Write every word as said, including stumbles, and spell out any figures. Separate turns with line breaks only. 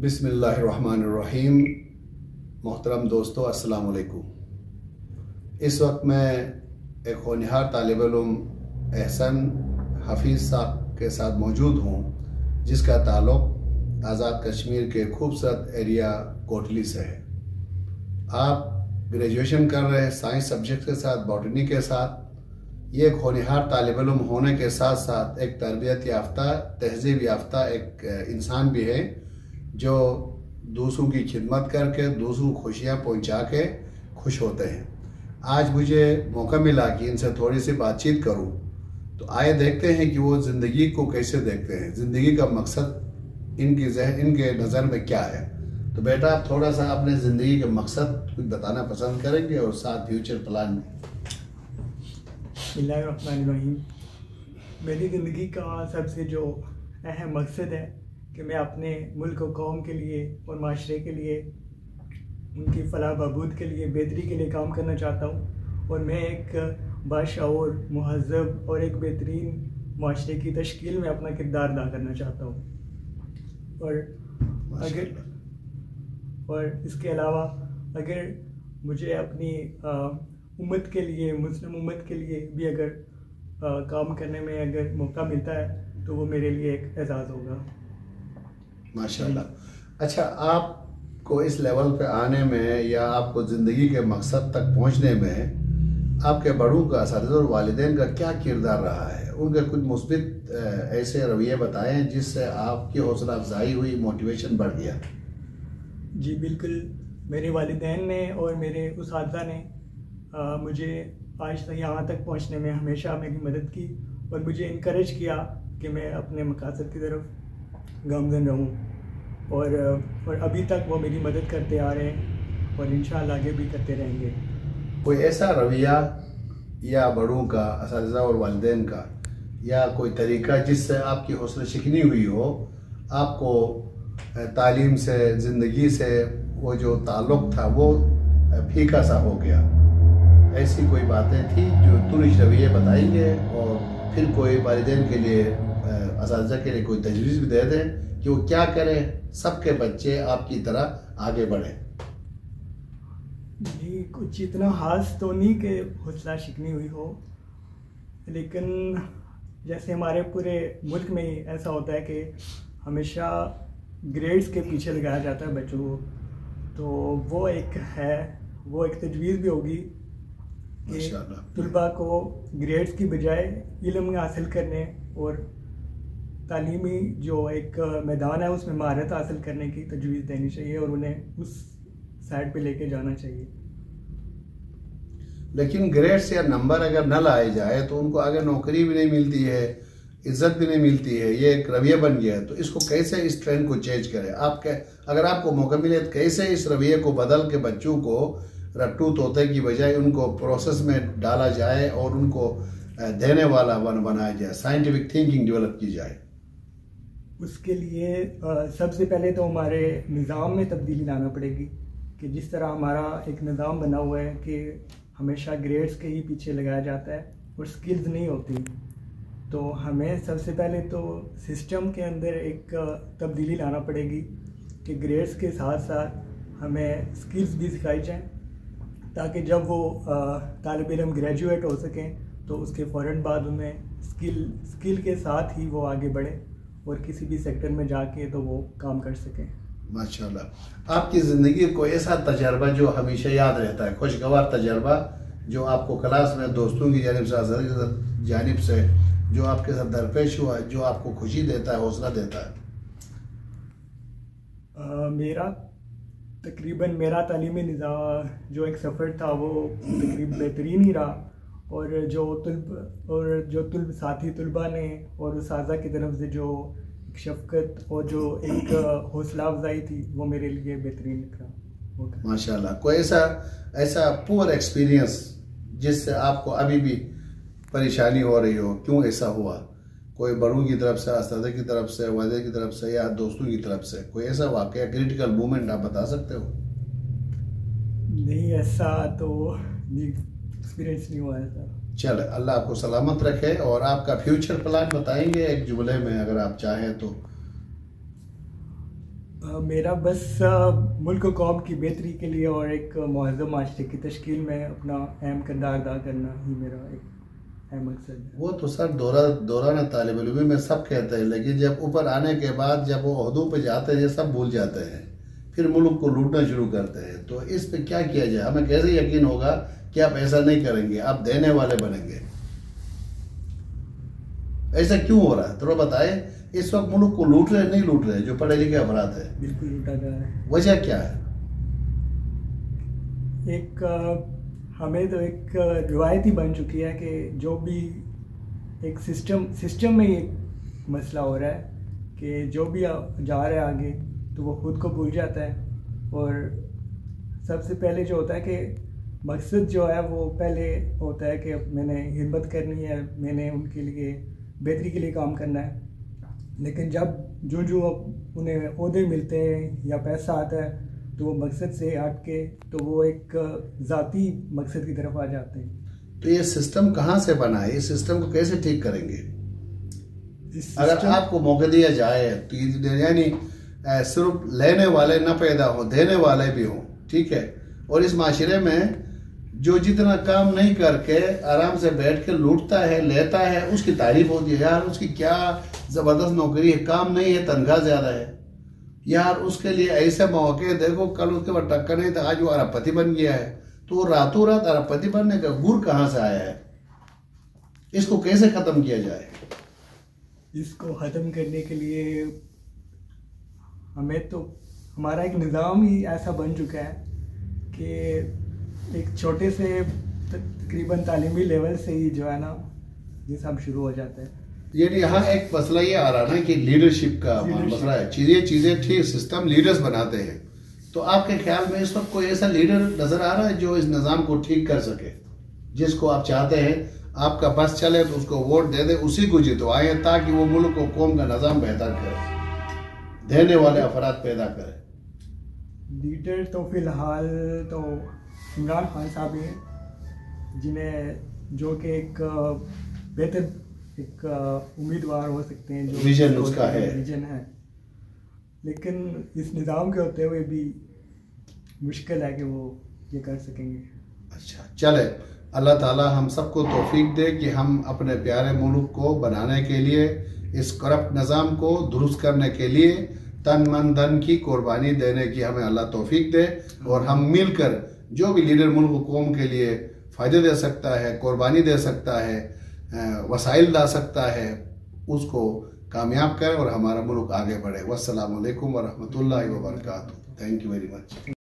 बिस्मिल्लाहिर्रहमानिर्रहीम। मोहतरम दोस्तों, अस्सलाम वालेकुम। इस वक्त मैं एक होनहार तालिब इल्म एहसन हफीज़ साहब के साथ मौजूद हूँ, जिसका ताल्लुक़ आज़ाद कश्मीर के खूबसूरत एरिया कोटली से है। आप ग्रेजुएशन कर रहे हैं साइंस सब्जेक्ट के साथ, बॉटनी के साथ। ये एक होनहार तालिब इल्म होने के साथ साथ एक तरबियत याफ्ता, तहज़ीब याफ्ता एक इंसान भी है, जो दूसरों की खिदमत करके दूसरों को खुशियाँ पहुँचा के खुश होते हैं। आज मुझे मौका मिला कि इनसे थोड़ी सी बातचीत करूं, तो आए देखते हैं कि वो ज़िंदगी को कैसे देखते हैं, ज़िंदगी का मकसद इनकी जहन इनके नज़र में क्या है। तो बेटा, आप थोड़ा सा अपने ज़िंदगी के मकसद कुछ बताना पसंद करेंगे और साथ फ्यूचर प्लान।
बिस्मिल्लाहिर्रहमानिर्रहीम। मेरी ज़िंदगी का सबसे जो अहम मकसद है कि मैं अपने मुल्क और कौम के लिए और माशरे के लिए, उनकी फलाह बहबूद के लिए, बेहतरी के लिए काम करना चाहता हूँ। और मैं एक बाशऊर, मुहज़्ज़ब और एक बेहतरीन माशरे की तश्कील में अपना किरदार अदा करना चाहता हूँ। और अगर और इसके अलावा अगर मुझे अपनी उम्मत के लिए, मुस्लिम उम्मत के लिए भी अगर आ, काम करने में अगर मौका मिलता है तो वो मेरे लिए एक एजाज़ होगा।
माशाल्लाह। अच्छा, आपको इस लेवल पे आने में या आपको ज़िंदगी के मकसद तक पहुंचने में आपके बड़ों का, असातिज़ा और वालिदैन का क्या किरदार रहा है? उनके कुछ मुस्बित ऐसे रवैये बताएं जिससे आपकी हौसला अफजाई हुई, मोटिवेशन बढ़ गया।
जी बिल्कुल। मेरे वालिदैन ने और मेरे उस्ताद ने आ, मुझे आज तक यहाँ तक पहुँचने में हमेशा मेरी मदद की और मुझे इनकरेज किया कि मैं अपने मकासद की तरफ गामज़न रहूँ। और और अभी तक वो मेरी मदद करते आ रहे हैं और इंशाअल्लाह आगे भी करते रहेंगे।
कोई ऐसा रवैया या बड़ों का, असातिज़ा और वालिदैन का, या कोई तरीका जिससे आपकी हौसला शिकनी हुई हो, आपको तालीम से, ज़िंदगी से वो जो ताल्लुक़ था वो फीका सा हो गया? ऐसी कोई बातें थी जो तुरंत रवैये बताएंगे और फिर कोई वालिदैन के लिए, असातिज़ा के लिए कोई तजवीज़ भी दे दें कि वो क्या करें, सबके बच्चे आपकी तरह आगे बढ़ें।
जी, कुछ इतना खास तो नहीं कि हौसला शिकनी हुई हो, लेकिन जैसे हमारे पूरे मुल्क में ही ऐसा होता है कि हमेशा ग्रेड्स के पीछे लगाया जाता है बच्चों को, तो वो एक है, वो एक तजवीज़ भी होगी कि तुलबा को ग्रेड्स की बजाय इल्म हासिल करने और तालीमी जो एक मैदान है उसमें महारत हासिल करने की तजवीज़ देनी चाहिए और उन्हें उस साइड पे लेके जाना चाहिए।
लेकिन ग्रेड्स या नंबर अगर न लाए जाए तो उनको आगे नौकरी भी नहीं मिलती है, इज्जत भी नहीं मिलती है। ये एक रवैया बन गया है। तो इसको कैसे, इस ट्रेंड को चेंज करें? आप क्या, अगर आपको मौका मिले तो कैसे इस रवैये को बदल के बच्चों को रट्टू तोते की बजाय उनको प्रोसेस में डाला जाए और उनको देने वाला बन बनाया जाए, साइंटिफिक थिंकिंग डेवलप की जाए?
उसके लिए सबसे पहले तो हमारे निज़ाम में तब्दीली लाना पड़ेगी कि जिस तरह हमारा एक निज़ाम बना हुआ है कि हमेशा ग्रेड्स के ही पीछे लगाया जाता है और स्किल्स नहीं होती, तो हमें सबसे पहले तो सिस्टम के अंदर एक तब्दीली लाना पड़ेगी कि ग्रेड्स के साथ साथ हमें स्किल्स भी सिखाई जाएं, ताकि जब वो तालिब इल्म ग्रेजुएट हो सकें तो उसके फ़ौरन बाद उन्हें स्किल स्किल के साथ ही वो आगे बढ़े और किसी भी सेक्टर में जाके तो वो काम कर सकें।
माशाल्लाह। आपकी ज़िंदगी को ऐसा तजर्बा जो हमेशा याद रहता है, खुशगवार तजर्बा जो आपको क्लास में दोस्तों की जानिब से, अज़र जानिब से जो आपके साथ दरपेश हुआ, जो आपको खुशी देता है, हौसला देता है?
आ, मेरा तकरीबन मेरा तालीमी निज़ाम जो एक सफ़र था वो तकरीबन बेहतरीन ही रहा, और जो तुल्ब और जो तुल्ब साथी तुलबा ने और उस्ताज़ा की तरफ से जो शफ़क़त और जो एक हौसला अफजाई थी वो मेरे लिए बेहतरीन रहा।
माशाल्लाह। कोई ऐसा ऐसा पुअर एक्सपीरियंस जिससे आपको अभी भी परेशानी हो रही हो? क्यों ऐसा हुआ? कोई बड़ों की तरफ से, उस्ताद की तरफ से, वालिद की तरफ से, या दोस्तों की तरफ से कोई ऐसा वाक़या, क्रिटिकल मोमेंट आप बता सकते हो?
नहीं, ऐसा तो एक्सपीरियंस नहीं हुआ है सर।
चल, अल्लाह आपको सलामत रखे। और आपका फ्यूचर प्लान बताएंगे एक जुमले में अगर आप चाहें तो?
मेरा बस आ, मुल्क कौम की बेहतरी के लिए और एक मुहज़्ज़म माशरे की तश्कील में अपना अहम किरदार अदा करना ही मेरा एक अहम मकसद है।
वो तो सर दौरा दौरान तालिब इल्म में सब कहते हैं, लेकिन जब ऊपर आने के बाद जब वो ओहदों पे जाते हैं सब भूल जाते हैं, फिर मुल्क को लूटना शुरू करते हैं। तो इस पे क्या किया जाए? हमें कैसे यकीन होगा कि आप ऐसा नहीं करेंगे, आप देने वाले बनेंगे? ऐसा क्यों हो रहा है थोड़ा बताए। इस वक्त मुल्क को लूट रहे नहीं लूट रहे जो पढ़े लिखे अफराद है?
बिल्कुल लूटा जा रहा है।
वजह क्या है?
एक हमें तो एक रिवायत ही बन चुकी है कि जो भी एक सिस्टम सिस्टम में एक मसला हो रहा है कि जो भी जा रहा है आगे तो वो खुद को भूल जाता है। और सबसे पहले जो होता है कि मकसद जो है वो पहले होता है कि मैंने हिम्मत करनी है, मैंने उनके लिए बेहतरी के लिए काम करना है। लेकिन जब जो जो उन्हें ओहदे मिलते हैं या पैसा आता है तो वो मकसद से हट के तो वो एक ज़ाती मकसद की तरफ आ जाते हैं।
तो ये सिस्टम कहाँ से बना है? इस सिस्टम को कैसे ठीक करेंगे? अगर आपको मौका दिया जाए तो यानी सिर्फ लेने वाले न पैदा हो, देने वाले भी हों, ठीक है। और इस माशरे में जो जितना काम नहीं करके आराम से बैठ के लूटता है लेता है उसकी तारीफ होती है, यार उसकी क्या जबरदस्त नौकरी है, काम नहीं है तनख्वाह ज्यादा है, यार उसके लिए ऐसे मौके देखो, कल उसके बाद टक्कर नहीं था आज वो अरबपति बन गया है। तो रातों रात अरबपति बनने का गुर कहाँ से आया है? इसको कैसे खत्म किया जाए?
इसको खत्म करने के लिए हमें तो हमारा एक निज़ाम ही ऐसा बन चुका है कि एक छोटे से तकरीबन तालीमी लेवल से ही जो है ना ये सब शुरू हो जाता है।
यानी यहाँ एक मसला ये आ रहा ना कि लीडरशिप का मसला है। चीजें चीजें ठीक सिस्टम लीडर्स बनाते हैं। तो आपके ख्याल में इस वक्त कोई ऐसा लीडर नजर आ रहा है जो इस निज़ाम को ठीक कर सके, जिसको आप चाहते हैं आपका बस चले तो उसको वोट दे दे, उसी को जितवाए ताकि वो मुल्क को कौम का निज़ाम बेहतर करे, देने वाले अफराद पैदा करे?
लीडर तो फिलहाल तो इमरान खान साहब ही हैं, जिन्हें जो कि एक बेहतर एक उम्मीदवार हो सकते हैं, जो
विजन उसका है
विजन है। लेकिन इस निज़ाम के होते हुए भी मुश्किल है कि वो ये कर सकेंगे।
अच्छा चले, अल्लाह ताला हम सबको तौफीक दे कि हम अपने प्यारे मुल्क को बनाने के लिए, इस करप्ट निज़ाम को दुरुस्त करने के लिए तन मन धन की कुर्बानी देने की हमें अल्लाह तौफीक दे। और हम मिलकर जो भी लीडर मुल्क कौम के लिए फ़ायदे दे सकता है, कुर्बानी दे सकता है, वसाइल ला सकता है, उसको कामयाब करें और हमारा मुल्क आगे बढ़े। वस्सलामु अलैकुम वरहमतुल्लाहि वबरकातुहू। Thank you very much.